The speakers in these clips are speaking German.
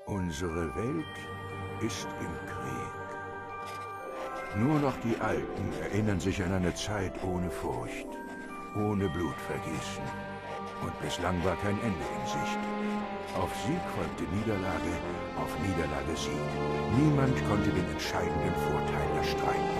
Unsere Welt ist im Krieg. Nur noch die Alten erinnern sich an eine Zeit ohne Furcht, ohne Blutvergießen. Und bislang war kein Ende in Sicht. Auf Sieg folgte Niederlage, auf Niederlage Sieg. Niemand konnte den entscheidenden Vorteil erstreiten.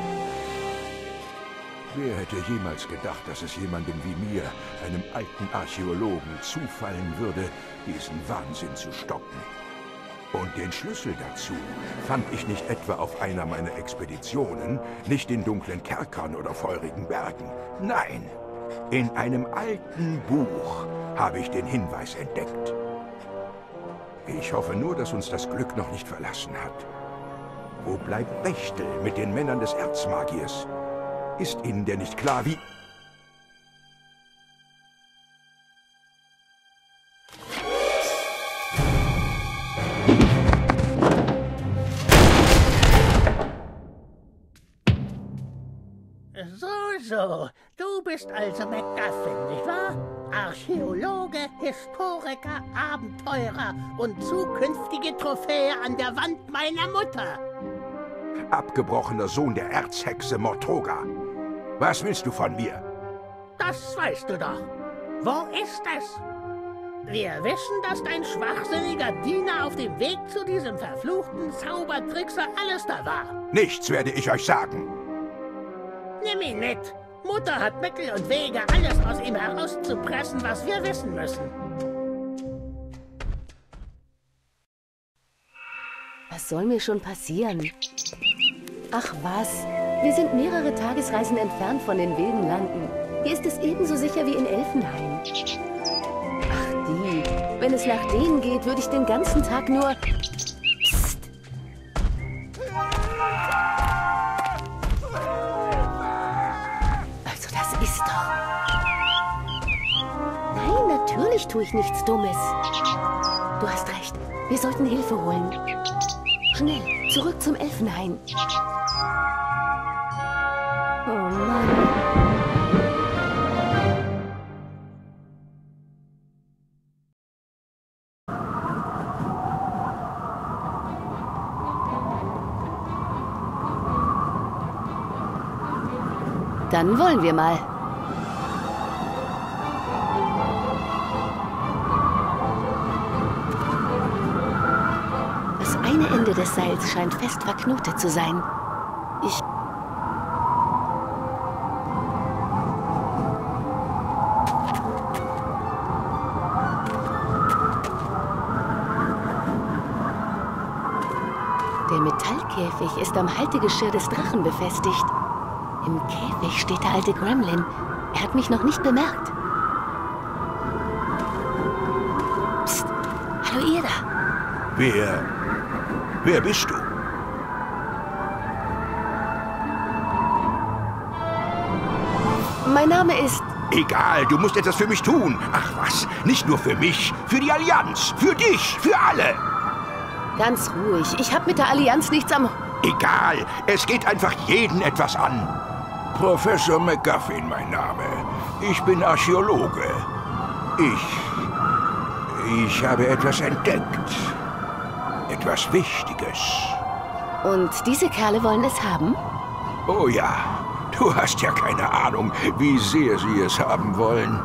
Wer hätte jemals gedacht, dass es jemandem wie mir, einem alten Archäologen, zufallen würde, diesen Wahnsinn zu stoppen? Und den Schlüssel dazu fand ich nicht etwa auf einer meiner Expeditionen, nicht in dunklen Kerkern oder feurigen Bergen. Nein, in einem alten Buch habe ich den Hinweis entdeckt. Ich hoffe nur, dass uns das Glück noch nicht verlassen hat. Wo bleibt Bechtel mit den Männern des Erzmagiers? Ist Ihnen denn nicht klar, wie... So, du bist also MacGuffin, nicht wahr? Archäologe, Historiker, Abenteurer und zukünftige Trophäe an der Wand meiner Mutter. Abgebrochener Sohn der Erzhexe Mortoga. Was willst du von mir? Das weißt du doch. Wo ist es? Wir wissen, dass dein schwachsinniger Diener auf dem Weg zu diesem verfluchten Zaubertrickser Alistair war. Nichts werde ich euch sagen. Nimm ihn mit. Mutter hat Mittel und Wege, alles aus ihm herauszupressen, was wir wissen müssen. Was soll mir schon passieren? Ach was, wir sind mehrere Tagesreisen entfernt von den wilden Landen. Hier ist es ebenso sicher wie in Elfenhain. Ach die, wenn es nach denen geht, würde ich den ganzen Tag nur... Psst. Also das ist doch... Nein, natürlich tue ich nichts Dummes. Du hast recht, wir sollten Hilfe holen. Schnell, zurück zum Elfenhain. Oh Mann. Dann wollen wir mal. Das eine Ende des Seils scheint fest verknotet zu sein. Der Metallkäfig ist am Haltegeschirr des Drachen befestigt. Im Käfig steht der alte Gremlin. Er hat mich noch nicht bemerkt. Psst. Hallo ihr da. Wer bist du? Mein Name ist... Egal, du musst etwas für mich tun. Ach was, nicht nur für mich, für die Allianz, für dich, für alle. Ganz ruhig, ich habe mit der Allianz nichts am... Egal, es geht einfach jeden etwas an. Professor MacGuffin, mein Name. Ich bin Archäologe. Ich habe etwas entdeckt. Etwas Wichtiges. Und diese Kerle wollen es haben? Oh ja, du hast ja keine Ahnung, wie sehr sie es haben wollen.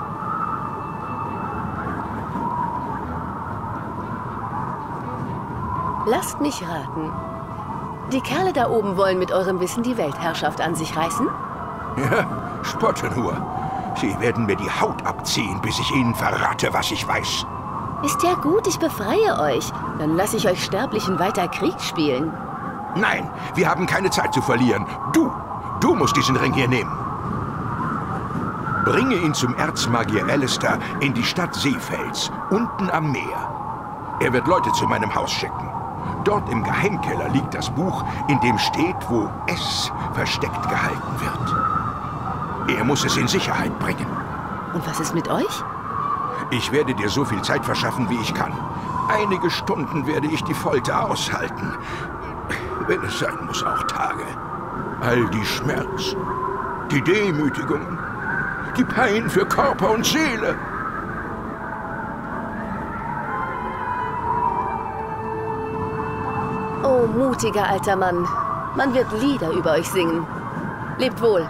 Lasst mich raten. Die Kerle da oben wollen mit eurem Wissen die Weltherrschaft an sich reißen? Ja, spotte nur. Sie werden mir die Haut abziehen, bis ich ihnen verrate, was ich weiß. Ist ja gut, ich befreie euch. Dann lasse ich euch Sterblichen weiter Krieg spielen. Nein, wir haben keine Zeit zu verlieren. Du musst diesen Ring hier nehmen. Bringe ihn zum Erzmagier Alistair in die Stadt Seefels, unten am Meer. Er wird Leute zu meinem Haus schicken. Dort im Geheimkeller liegt das Buch, in dem steht, wo es versteckt gehalten wird. Er muss es in Sicherheit bringen. Und was ist mit euch? Ich werde dir so viel Zeit verschaffen, wie ich kann. Einige Stunden werde ich die Folter aushalten. Wenn es sein muss, auch Tage. All die Schmerzen, die Demütigungen, die Pein für Körper und Seele. mutiger alter Mann. Man wird Lieder über euch singen. Lebt wohl.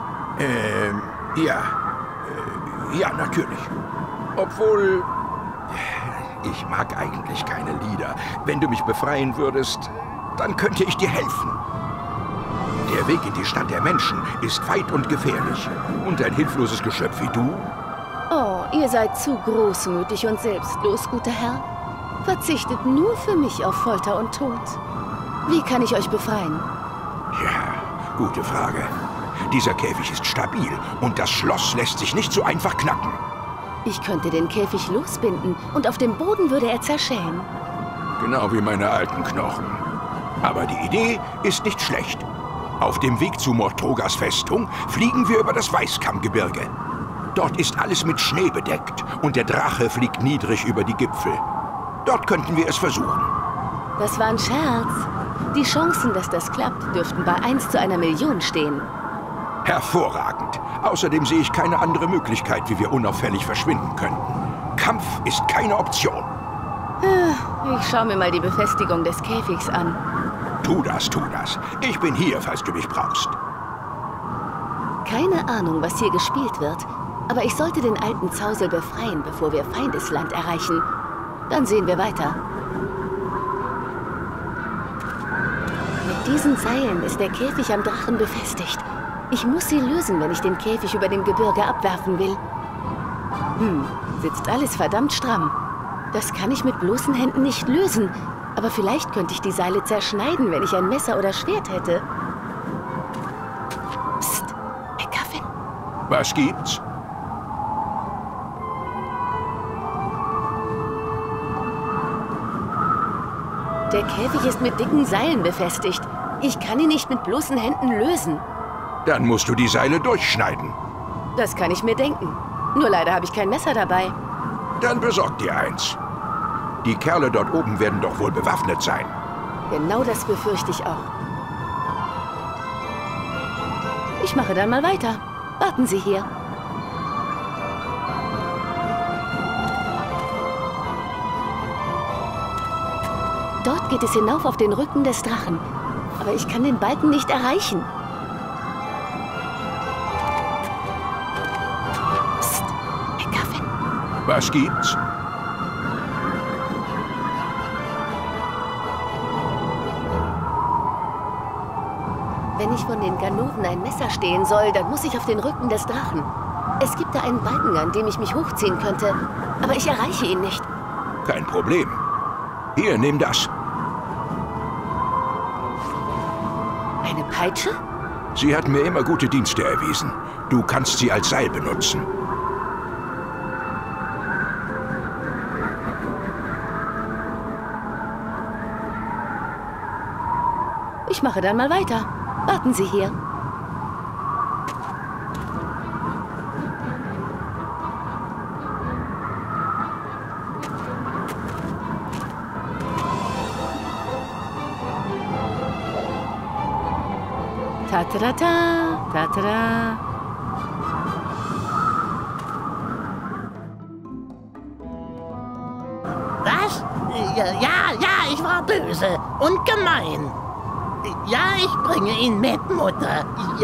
Ja. Ja, natürlich. Obwohl, ich mag eigentlich keine Lieder. Wenn du mich befreien würdest, dann könnte ich dir helfen. Der Weg in die Stadt der Menschen ist weit und gefährlich. Und ein hilfloses Geschöpf wie du? Oh, ihr seid zu großmütig und selbstlos, guter Herr. Verzichtet nur für mich auf Folter und Tod. Wie kann ich euch befreien? Ja, gute Frage. Dieser Käfig ist stabil und das Schloss lässt sich nicht so einfach knacken. Ich könnte den Käfig losbinden und auf dem Boden würde er zerschellen. Genau wie meine alten Knochen. Aber die Idee ist nicht schlecht. Auf dem Weg zu Mortrogas Festung fliegen wir über das Weißkammgebirge. Dort ist alles mit Schnee bedeckt und der Drache fliegt niedrig über die Gipfel. Dort könnten wir es versuchen. Das war ein Scherz. Die Chancen, dass das klappt, dürften bei 1 zu 1 Million stehen. Hervorragend. Außerdem sehe ich keine andere Möglichkeit, wie wir unauffällig verschwinden könnten. Kampf ist keine Option. Ich schaue mir mal die Befestigung des Käfigs an. Tu das, tu das. Ich bin hier, falls du mich brauchst. Keine Ahnung, was hier gespielt wird, aber ich sollte den alten Zausel befreien, bevor wir Feindesland erreichen. Dann sehen wir weiter. Mit diesen Seilen ist der Käfig am Drachen befestigt. Ich muss sie lösen, wenn ich den Käfig über dem Gebirge abwerfen will. Sitzt alles verdammt stramm. Das kann ich mit bloßen Händen nicht lösen. Aber vielleicht könnte ich die Seile zerschneiden, wenn ich ein Messer oder Schwert hätte. Psst, McGuffin. Was gibt's? Der Käfig ist mit dicken Seilen befestigt. Ich kann ihn nicht mit bloßen Händen lösen. Dann musst du die Seile durchschneiden. Das kann ich mir denken. Nur leider habe ich kein Messer dabei. Dann besorg dir eins. Die Kerle dort oben werden doch wohl bewaffnet sein. Genau das befürchte ich auch. Ich mache dann mal weiter. Warten Sie hier. Dort geht es hinauf auf den Rücken des Drachen. Aber ich kann den Balken nicht erreichen. Psst, McGuffin. Was gibt's? Wenn ich von den Ganoven ein Messer stehlen soll, dann muss ich auf den Rücken des Drachen. Es gibt da einen Balken, an dem ich mich hochziehen könnte. Aber ich erreiche ihn nicht. Kein Problem. Hier, nimm das. Eine Peitsche? Sie hat mir immer gute Dienste erwiesen. Du kannst sie als Seil benutzen. Ich mache dann mal weiter. Warten Sie hier. Ta-ta-ta, ta-ta-ta. Was? Ja, ich war böse und gemein. Ja, ich bringe ihn mit, Mutter.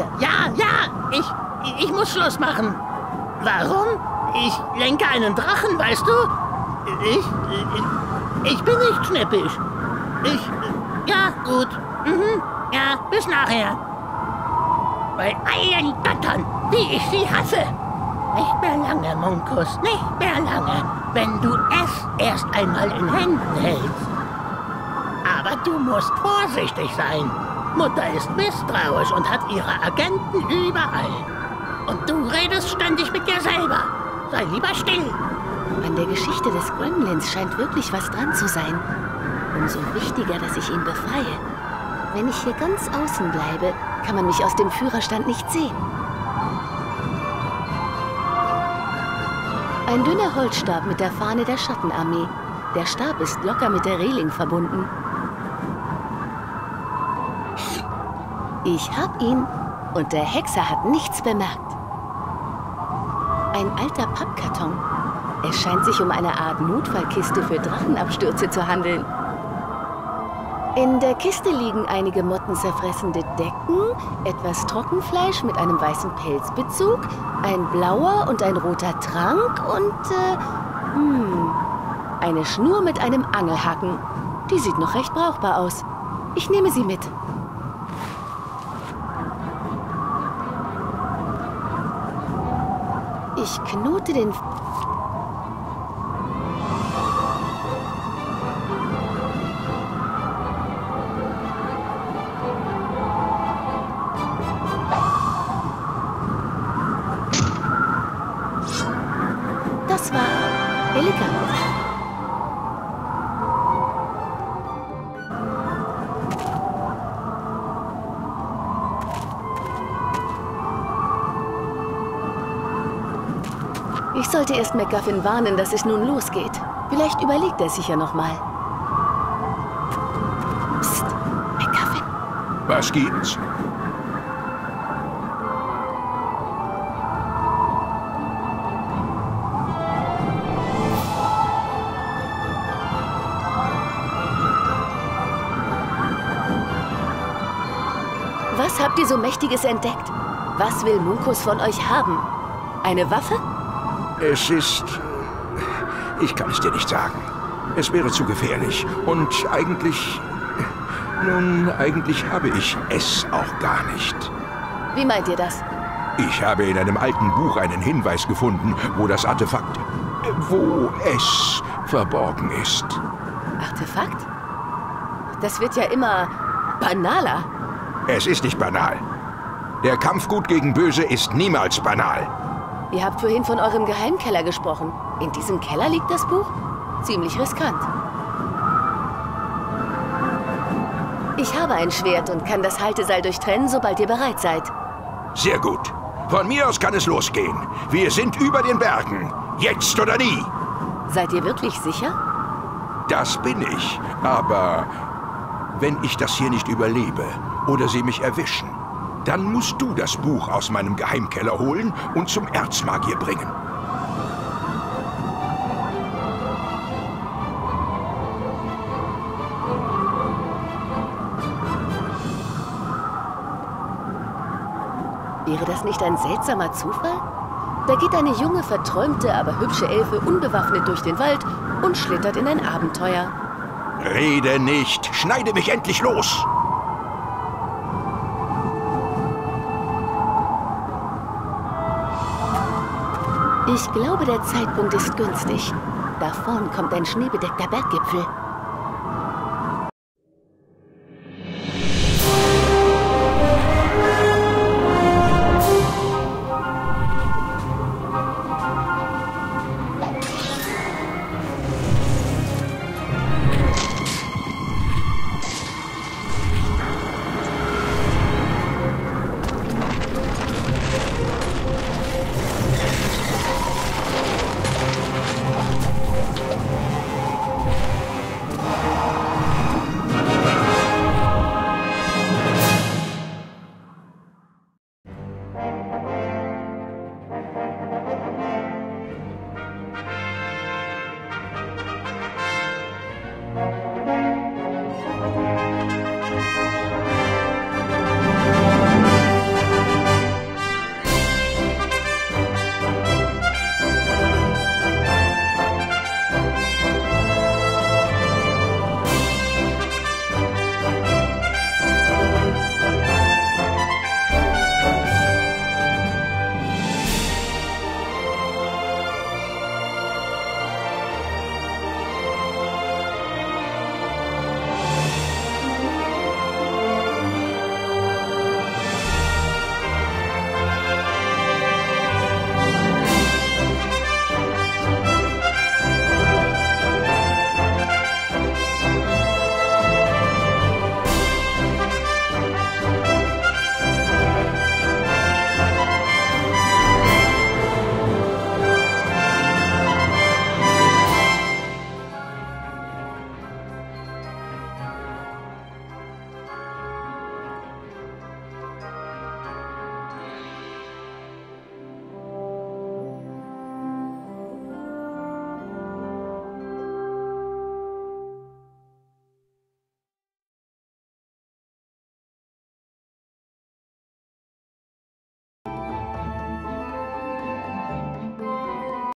Ich muss Schluss machen. Warum? Ich lenke einen Drachen, weißt du? Ich bin nicht schnippisch. Ja, gut. Ja, bis nachher. Bei allen Göttern, wie ich sie hasse. Nicht mehr lange, Munkus, nicht mehr lange, wenn du es erst einmal in Händen hältst. Aber du musst vorsichtig sein. Mutter ist misstrauisch und hat ihre Agenten überall. Und du redest ständig mit dir selber. Sei lieber still. An der Geschichte des Gremlins scheint wirklich was dran zu sein. Umso wichtiger, dass ich ihn befreie. Wenn ich hier ganz außen bleibe, kann man mich aus dem Führerstand nicht sehen. Ein dünner Holzstab mit der Fahne der Schattenarmee. Der Stab ist locker mit der Reling verbunden. Ich hab ihn und der Hexer hat nichts bemerkt. Ein alter Pappkarton. Es scheint sich um eine Art Notfallkiste für Drachenabstürze zu handeln. In der Kiste liegen einige mottenzerfressende Decken, etwas Trockenfleisch mit einem weißen Pelzbezug, ein blauer und ein roter Trank und, eine Schnur mit einem Angelhaken. Die sieht noch recht brauchbar aus. Ich nehme sie mit. Ich knote den... Das war elegant. Ich sollte erst MacGuffin warnen, dass es nun losgeht. Vielleicht überlegt er sich ja noch mal. Psst, MacGuffin. Was gibt's? Was habt ihr so Mächtiges entdeckt? Was will Munkus von euch haben? Eine Waffe? Es ist... Ich kann es dir nicht sagen. Es wäre zu gefährlich. Und eigentlich... Nun, eigentlich habe ich es auch gar nicht. Wie meint ihr das? Ich habe in einem alten Buch einen Hinweis gefunden, wo das Artefakt... wo es verborgen ist. Artefakt? Das wird ja immer banaler. Es ist nicht banal. Der Kampf Gut gegen Böse ist niemals banal. Ihr habt vorhin von eurem Geheimkeller gesprochen. In diesem Keller liegt das Buch? Ziemlich riskant. Ich habe ein Schwert und kann das Halteseil durchtrennen, sobald ihr bereit seid. Sehr gut. Von mir aus kann es losgehen. Wir sind über den Bergen. Jetzt oder nie. Seid ihr wirklich sicher? Das bin ich. Aber wenn ich das hier nicht überlebe oder sie mich erwischen, dann musst du das Buch aus meinem Geheimkeller holen und zum Erzmagier bringen. Wäre das nicht ein seltsamer Zufall? Da geht eine junge, verträumte, aber hübsche Elfe unbewaffnet durch den Wald und schlittert in ein Abenteuer. Rede nicht! Schneide mich endlich los! Ich glaube, der Zeitpunkt ist günstig. Da vorn kommt ein schneebedeckter Berggipfel.